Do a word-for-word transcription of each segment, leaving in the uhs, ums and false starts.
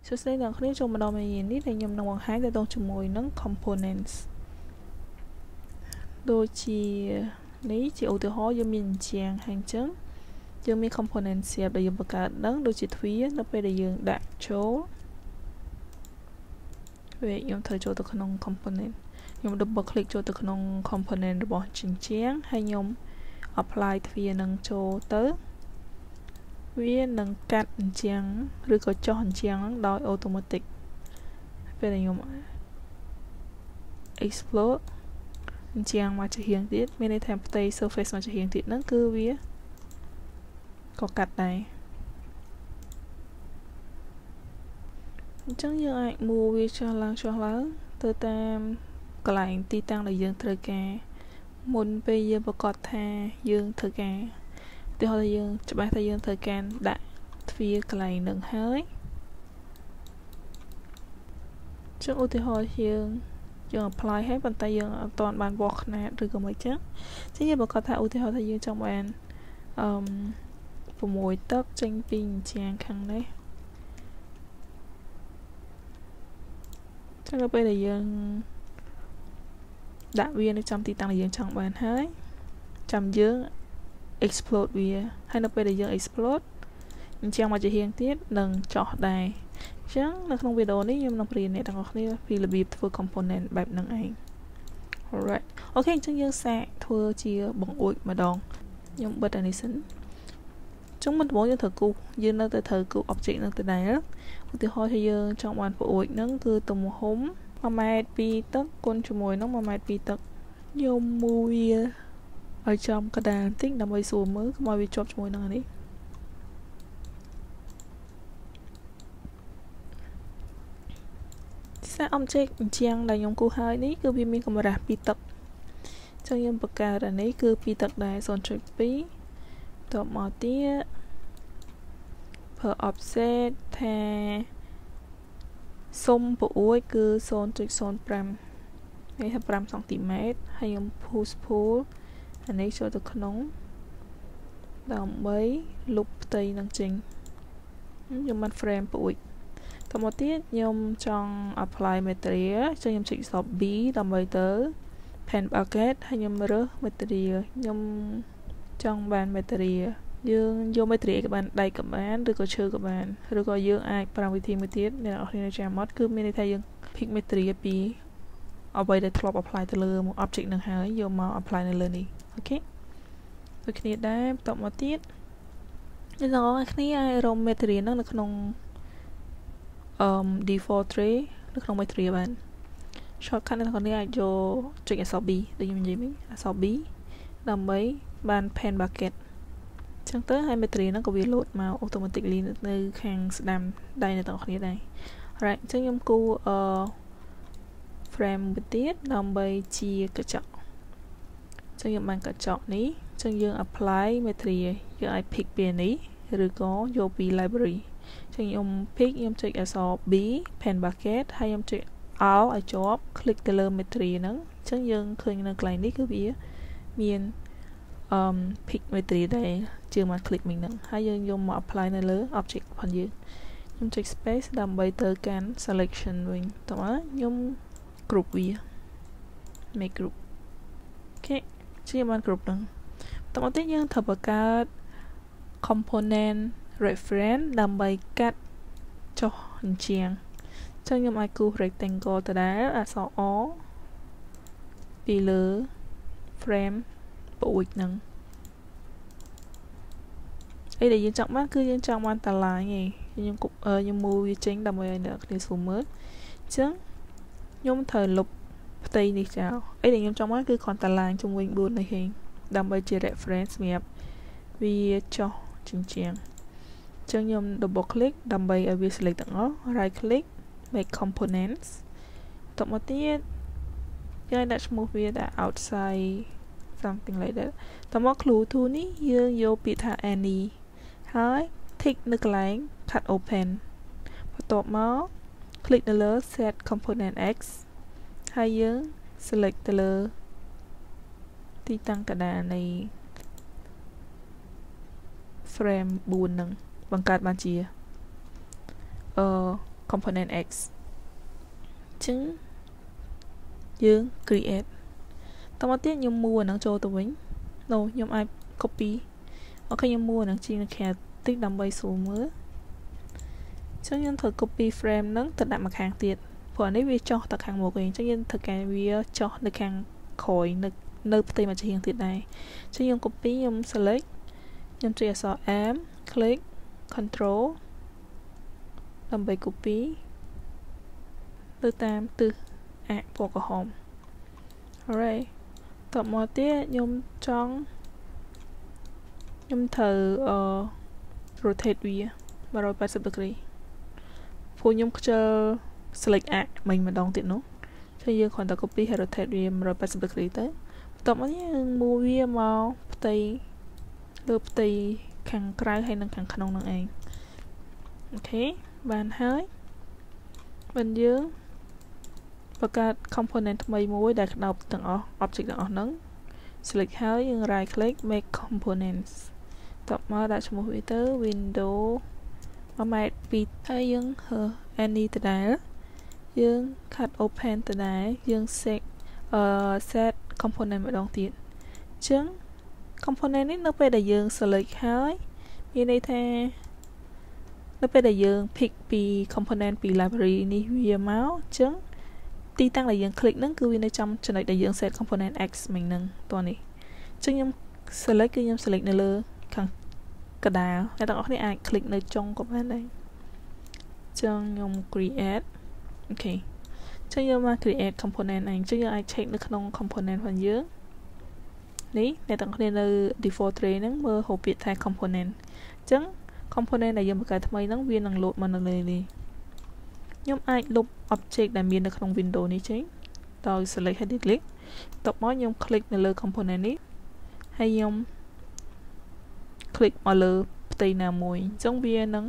សួស្តីអ្នកគ្នាចូលមកដល់មេរៀននេះដែលខ្ញុំនឹងបង្ហាញទាក់ទងជាមួយនឹង components ដូចជានេះជាឧទាហរណ៍យើងមានអញ្ចឹងហើយអញ្ចឹងយើងមាន component ស្រាប់ដែលយើងបង្កើតនឹងដូចជាទ្វារនៅពេលដែលយើងដាក់ចូលពេលខ្ញុំត្រូវចូលទៅក្នុង component ខ្ញុំ double click ចូលទៅក្នុង component របស់ជញ្ជាំងហើយខ្ញុំ apply ទ្វារនឹងចូលទៅវានឹងកាត់អញ្ចឹងឬក៏ចុះអញ្ចឹងដោយ automatic ពេលដែលខ្ញុំ explode អញ្ចឹងមកជារៀងទៀតមានន័យថាផ្ទៃ surface មកជារៀងទៀតហ្នឹងគឺវាក៏កាត់ដែរអញ្ចឹងយើងអាច move វាចុះឡើងចុះឡើងទៅតាមកន្លែងទីតាំងដែលយើងត្រូវការមុនពេលយើងប្រកាសថាយើងត្រូវការឧទាហរណ៍ថាយើងច្បាស់ថាយើងត្រូវការដាក់ទ្វារកន្លែងនឹងហើយចុះឧទាហរណ៍យើងយើង apply ហើយប៉ុន្តែយើងអត់ទាន់បានវាស់ຂະຫນາតឬក៏មិនចឹងចឹងយើងប្រកាសថាឧទាហរណ៍ថាយើងចង់បានអឺ6ទឹកចេញពីអញ្ចឹងខាងនេះចឹងទៅពេលដែលយើងដាក់វានៅចំទីតាំងដែលយើងចង់បានហើយចាំយើង explode វាហើយនៅពេលដែលយើង explode អញ្ចឹងមកជារៀងទៀតនឹងចោះដែរអញ្ចឹងនៅក្នុងវីដេអូនេះខ្ញុំនឹងបរៀនអ្នកទាំងអស់គ្នាពីរបៀបធ្វើ component បែបហ្នឹងឯង alright អូខេអញ្ចឹងយើងសាកធ្វើជាបង្អួចម្ដងខ្ញុំបិទអានេះសិនចុងមុនដំបូងយើងត្រូវគូសយើងនៅតែត្រូវគូស object ហ្នឹងទៅដែរឧទាហរណ៍ថាយើងចង់បានបង្អួចហ្នឹងគឺទំហំ1ម៉ែត្រពីរទឹកគុណជាមួយនឹង1ម៉ែត្រពីរទឹកខ្ញុំមួយឲ្យចំកណ្ដាលបន្តិចដើម្បីស្រួលមើលកុំឲ្យវាជាប់ជាមួយនឹងអានេះសារ object អញ្ចឹងដែលខ្ញុំគូសហើយនេះគឺវាមានកម្រាស់ពីរទឹកអញ្ចឹងយើងបង្កើតអានេះគឺពីរទឹកដែរ 0.2 តបមកទៀតប្រើ offset ថាសុំបង្អួចគឺ 0.05 នេះថា5សង់ទីម៉ែត្រហើយខ្ញុំ push pull អានេះចូលទៅក្នុងដើម្បីលុបផ្ទៃនឹងចេញខ្ញុំបាន frame បង្អួចតមកទៀតខ្ញុំចង់ apply material ចឹងខ្ញុំចុច stop B ដើម្បីទៅ pen bucket ហើយខ្ញុំរើស material ខ្ញុំចង់បាន material យើងយក material ក៏បានដែកក៏បានឬក៏ឈើក៏បានឬក៏យើងអាចប្រើវិធីមួយទៀតអ្នកនរគ្នាចាំមកគឺមានន័យថាយើង pick material ពីអ្វីដែលធ្លាប់ apply ទៅលើ object នឹងហើយយកមក apply នៅលើនេះអូខេដូចគ្នាដែរបន្តមកទៀតអ្នកនរគ្នាអាចរក material ហ្នឹងនៅក្នុងអឺ default tray នៅក្នុង material បាន shortcut អ្នកនរគ្នាអាចយកចុចអក្សរ B ដូចខ្ញុំនិយាយមិញអក្សរ B ដើម្បីបាន pen bucket ចឹងទៅហើយ material ហ្នឹងក៏វា load មក automatically នៅខាងស្ដាំដៃអ្នកទាំងអស់គ្នាដែរ right អញ្ចឹងខ្ញុំគូអឺ frame មួយទៀតដើម្បីជាកញ្ចក់អញ្ចឹងយើងបានកញ្ចក់នេះអញ្ចឹងយើង apply material យើងអាច pick ពីនេះឬក៏យកពី library អញ្ចឹងខ្ញុំ pick ខ្ញុំចុចអក្សរ B pen bucket ហើយខ្ញុំចុច Alt ឲ្យជាប់ click ទៅលើ material ហ្នឹងអញ្ចឹងយើងឃើញនៅកន្លែងនេះគឺវាមានអឺ pick material ដែរជាងមក click មិញហ្នឹងហើយយើងយកមក apply នៅលើ object របស់យើងខ្ញុំចុច space ដើម្បីទៅកាន់ selection វិញតោះខ្ញុំ group វា make group អូខេជាបាន group ហ្នឹងតោះមកទៀតយើងត្រូវបង្កើត component reference ដើម្បីកាត់ចុះអញ្ចឹងចឹងខ្ញុំអាចគូស rectangle ទៅដែរអក្សរ O ពីលើ frame បង្អួចហ្នឹងអីដែលយើងចង់បានគឺយើងចង់បានតាឡាញឯងខ្ញុំខ្ញុំ move វាចេញដើម្បីឲ្យអ្នកគ្នាស្រួលមើលអញ្ចឹងខ្ញុំត្រូវលុបផ្ទៃនេះចោលអីដែលខ្ញុំចង់បានគឺគ្រាន់តាឡាញជំវិញបួននេះឯងដើម្បីជា reference សម្រាប់វាចុះជញ្ជាំងអញ្ចឹងខ្ញុំ double click ដើម្បីឲ្យវា select ទាំងអស់ right click make components តមកទៀតយើងដាក់ឈ្មោះវាថា outside something like that តមក clue to នេះយើងយកពាក្យថា any ហើយ tick នៅកន្លែង cut open បន្ទាប់មក click នៅលើ set component x ហើយយើង select ទៅលើទីតាំងកណ្ដាលនៃ frame បួនហ្នឹងបង្កើតបានជាអឺ component x ចឹងយើង create តមកទៀតខ្ញុំ move អានឹងចូលទៅវិញ no ខ្ញុំអាច copy អូខេខ្ញុំ move អានឹងជាងខាងតិចដើម្បីស្រួលមើលចឹងខ្ញុំត្រូវ copy frame ហ្នឹងទៅដាក់មកខាងទៀតព្រោះនេះវាចុះទៅខាងមុខវិញចឹងយើងត្រូវការវាចុះនៅខាងក្រោយនៅនៅផ្ទៃមួយជាងទៀតដែរចឹងខ្ញុំ copy ខ្ញុំ select ខ្ញុំចុចអក្សរ M click control ដើម្បី copy ទៅតាមទិសអាពណ៌ក្រហម alright តមកទៀតខ្ញុំចង់ខ្ញុំត្រូវអឺ rotate វាone eighty ដឺក្រេព្រោះខ្ញុំខ្ជិល select អាមិញម្ដងទៀតនោះចឹងយើងគ្រាន់តែ copy ហើយ rotate វាone eighty ដឺក្រេទៅបន្ទាប់មកយើង move វាមកផ្ទៃលើផ្ទៃខាងក្រៅហើយនិងខាងក្នុងនឹងឯងអូខេបានហើយបានយើងបង្កើត component ថ្មីមួយដែលក្តោបទាំងអស់ object ទាំងអស់ហ្នឹង select ហើយយើង right click make components តបមកដាក់ឈ្មោះវាទៅ window មួយម៉ែត្រពីរហើយយើង any ដដែលយើង cut open ដដែលយើង set អឺ set component ម្ដងទៀតអញ្ចឹង component នេះនៅពេលដែលយើង select ហើយមានន័យថានៅពេលដែលយើង pick ពី component ពី library នេះវាមកអញ្ចឹងទីតាំងដែលយើង click ហ្នឹងគឺវានៅចំចំណុចដែលយើង set component x មិញហ្នឹងតោះនេះអញ្ចឹងខ្ញុំ select គឺខ្ញុំ select នៅលើខាងកណ្ដាលអ្នកទាំងអស់គ្នាអាច click នៅចុងក៏បានដែរអញ្ចឹងខ្ញុំ create អូខេអញ្ចឹងយើងមក create component ឯងអញ្ចឹងយើងអាច check នៅក្នុង component របស់យើងនេះអ្នកទាំងគ្នានៅ default tray ហ្នឹងមើលហៅពាក្យថា component អញ្ចឹង component ដែលយើងបង្កើតថ្មីហ្នឹងវានឹង load មកនៅលើនេះខ្ញុំអាចលុប object ដែលមាននៅក្នុង window នេះចេញដោយ select ហើយ click បន្ទាប់មកខ្ញុំ click នៅលើ component នេះហើយខ្ញុំ click មកលើផ្ទៃណាមួយអញ្ចឹងវានឹង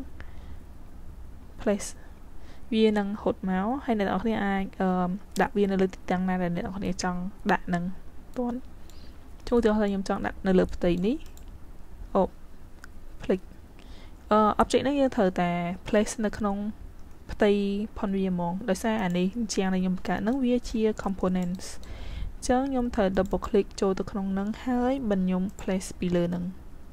place វានឹងហត់មកហើយអ្នកនរគ្នាអាចដាក់វានៅលើទីតាំងណាដែលអ្នកនរគ្នាចង់ដាក់នឹងតន់ចូលទៅថាខ្ញុំចង់ដាក់នៅលើផ្ទៃនេះអូ click អឺ object នេះយើងត្រូវតែ place នៅក្នុងផ្ទៃផុនវាហ្មងដោយសារអានេះជាងដែលខ្ញុំបង្កើតហ្នឹងវាជា components អញ្ចឹងខ្ញុំត្រូវ double click ចូលទៅក្នុងហ្នឹងហើយបញ្ញខ្ញុំ place ពីលើហ្នឹង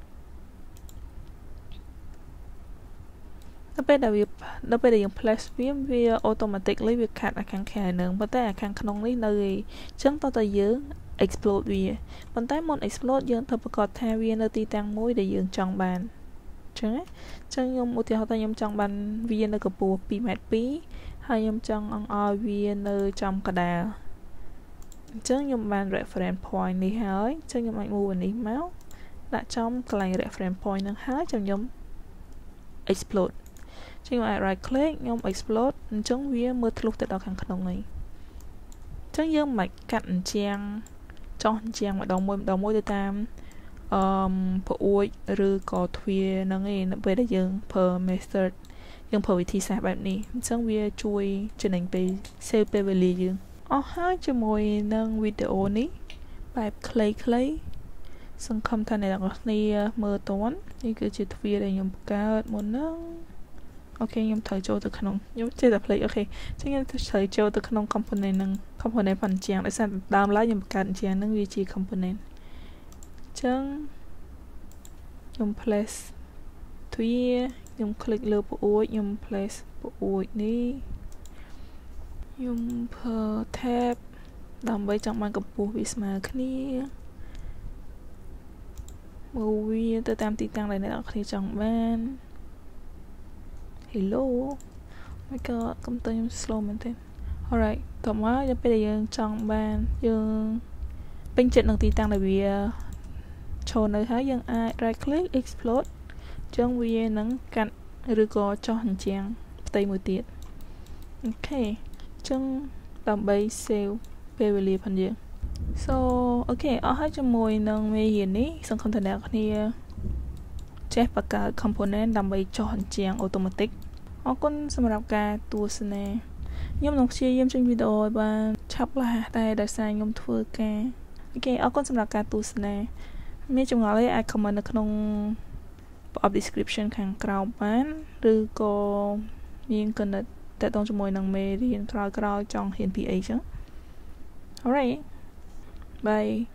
ដល់ពេលដែលវាដល់ពេលដែលយើង place វាវា automatically វា cut អាខាងក្រៅហ្នឹងប៉ុន្តែអាខាងក្នុងនេះនៅឯងអញ្ចឹងតើតើយើង explode វាប៉ុន្តែមុន explode យើងត្រូវប្រកាសថាវានៅទីតាំងមួយដែលយើងចង់បានអញ្ចឹងអញ្ចឹងខ្ញុំឧទាហរណ៍ថាខ្ញុំចង់បានវានៅកម្ពស់twoម៉ែត្រtwoហើយខ្ញុំចង់ឲ្យវានៅចំកណ្ដាលអញ្ចឹងខ្ញុំបាន reference point នេះហើយអញ្ចឹងខ្ញុំអាច move នេះមកដាក់ចំកន្លែង reference point ហ្នឹងហើយចាំខ្ញុំ explode អញ្ចឹងខ្ញុំអាច right click ខ្ញុំ explode អញ្ចឹងវាមើលធ្លុះទៅដល់ខាងក្នុងនេះអញ្ចឹងយើងមិនកាត់អញ្ចាំងចោះអញ្ចាំងម្ដងមួយម្ដងមួយទៅតាមអឺប្រួយឬក៏ទ្វារហ្នឹងឯងនៅពេលដែលយើងប្រើ method យើងប្រើវិធីសាស្ត្របែបនេះអញ្ចឹងវាជួយចំណេញពេល save ពេលវេលាយើងអស់ហើយជាមួយនឹងវីដេអូនេះបែបខ្លីៗសង្ឃឹមថាអ្នកទាំងអស់គ្នាមើលតន់នេះគឺជាទ្វារដែលខ្ញុំបង្កើតមុនហ្នឹងអូខេខ្ញុំត្រូវចូលទៅក្នុងខ្ញុំចេះតែ play អូខេអញ្ចឹងខ្ញុំត្រូវចូលទៅក្នុង component ហ្នឹង component ផាន់ជាងដោយសារដើមឡើយខ្ញុំបង្កើតជាងហ្នឹងវាជា component អញ្ចឹងខ្ញុំ place ទ្វារខ្ញុំ click លើប្រួយខ្ញុំ place ប្រួយនេះខ្ញុំប្រើ tab ដើម្បីចង់បានកម្ពស់វាស្មើគ្នាមើលវាទៅតាមទីតាំងដែលអ្នកនរគ្នាចង់បាន Hello my god កុំព្យូទ័រខ្ញុំ slow មែនទេ alright តោះមកដល់ពេលដែលយើងចង់បានយើងពេញចិត្តនឹងទីតាំងដែលវាចូលនៅហើយយើងអាច right click explode អញ្ចឹងវានឹងកាត់ឬក៏ចោះអញ្ចឹងផ្ទៃមួយទៀតអូខេអញ្ចឹងដើម្បី save ពេលវេលាផងយើង so អូខេអស់ហើយជាមួយនឹងមេរៀននេះសង្ឃឹមថាអ្នកនរគ្នាចេះបង្កើត component ដើម្បីចោះអញ្ចឹង automatic អរគុណសម្រាប់ការទស្សនាខ្ញុំនឹងព្យាយាមចេញវីដេអូឲ្យបានឆាប់រហ័សតែដោយសារខ្ញុំធ្វើការអូខេអរគុណសម្រាប់ការទស្សនាមានចម្ងល់អីអាច comment នៅក្នុងប្រអប់ description ខាងក្រោមបានឬក៏មានគណិតតើតងជាមួយនឹងមេរៀនក្រោយៗចង់ហ៊ានពីអីចឹង Alright bye